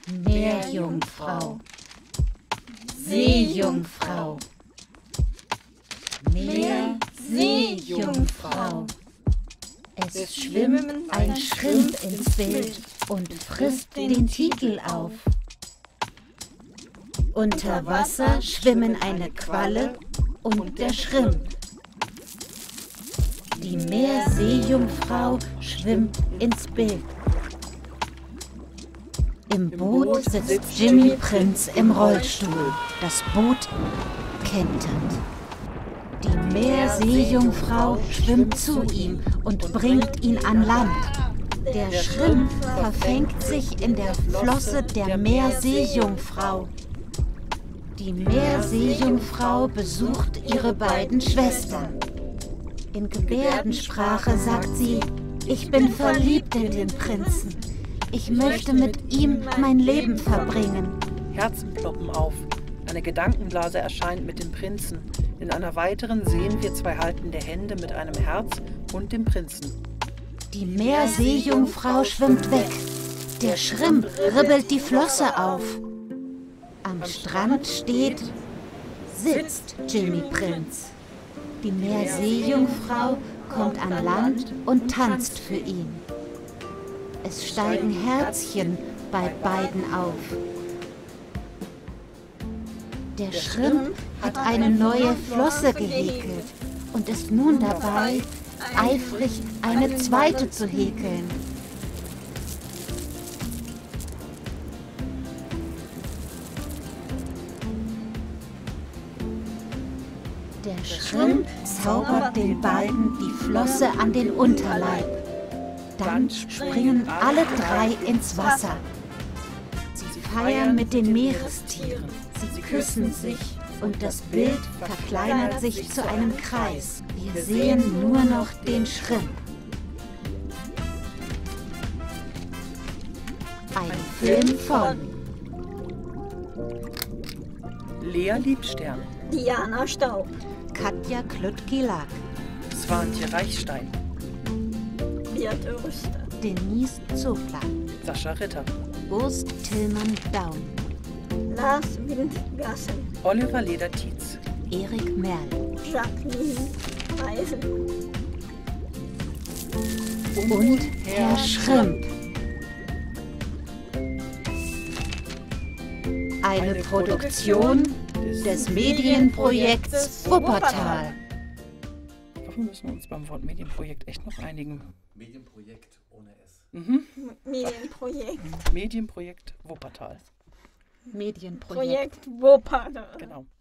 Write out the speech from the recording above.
Meerjungfrau, Seejungfrau, Meerseejungfrau. Es schwimmt ein Schrimp ins Bild und frisst den Titel auf. Unter Wasser schwimmen eine Qualle und der Schrimp. Die Meerseejungfrau schwimmt ins Bild. Im Boot sitzt Jimmy Prinz im Rollstuhl. Das Boot kentert. Die Meerseejungfrau schwimmt zu ihm und bringt ihn an Land. Der Schrimp verfängt sich in der Flosse der Meerseejungfrau. Die Meerseejungfrau besucht ihre beiden Schwestern. In Gebärdensprache sagt sie: Ich bin verliebt in den Prinzen. Ich möchte mit ihm mein Leben verbringen. Herzen ploppen auf. Eine Gedankenblase erscheint mit dem Prinzen. In einer weiteren sehen wir zwei haltende Hände mit einem Herz und dem Prinzen. Die Meerseejungfrau schwimmt weg. Der Schrimp ribbelt die Flosse auf. Am Strand sitzt Jimmy Prinz. Die Meerseejungfrau kommt an Land und tanzt für ihn. Es steigen Herzchen bei beiden auf. Der Schrimp hat eine neue Flosse gehäkelt und ist nun dabei, eifrig eine zweite zu häkeln. Der Schrimp zaubert den beiden die Flosse an den Unterleib. Dann springen alle drei ins Wasser. Sie feiern mit den Meerestieren. Sie küssen sich und das Bild verkleinert sich zu einem Kreis. Wir sehen nur noch den Schrimp. Ein Film von Lea Liebstern, Diana Staub, Katja Klüttke-Lack, Swantje Reichstein, Birte Rüster, Denise Zopla, Sascha Ritter, Urs Tillmann-Daun, Lars Windgassen, Oliver Leder-Tietz, Erik Merl Jacqueline Eisen und Herr Schrimp. Eine Produktion des Medienprojekts Wuppertal. Dafür müssen wir uns beim Wort Medienprojekt echt noch einigen. Medienprojekt ohne S. Medienprojekt. Medienprojekt Wuppertal. Medienprojekt. Projekt Wuppertal. Genau.